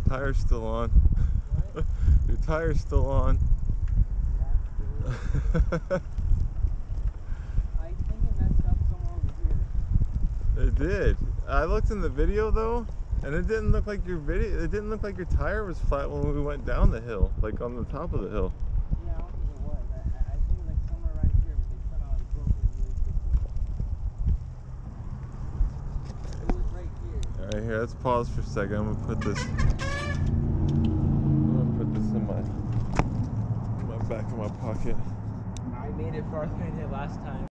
tire's still on. What? Your tire's still on. Yeah, I think it messed up somewhere over here. It did. I looked in the video though, and it didn't look like your tire was flat when we went down the hill, like on the top of the hill. Yeah, I don't think it was. I think like somewhere right here, but they cut on GoPro really quickly. It was right here. Alright, here, let's pause for a second. I'm gonna put this in my back of my pocket. I made it farther than I did last time.